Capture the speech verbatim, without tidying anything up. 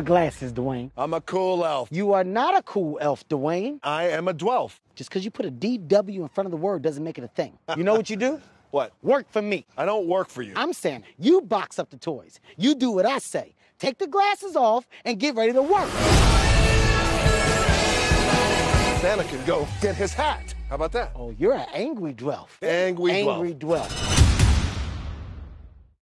glasses, Dwayne. I'm a cool elf. You are not a cool elf, Dwayne. I am a Dwelf. Just because you put a D W in front of the word doesn't make it a thing. You know what you do? What? Work for me. I don't work for you. I'm saying you box up the toys. You do what I say. Take the glasses off and get ready to work. Santa can go get his hat. How about that? Oh, you're an angry Dwelf. Angry Dwelf. Angry Dwelf.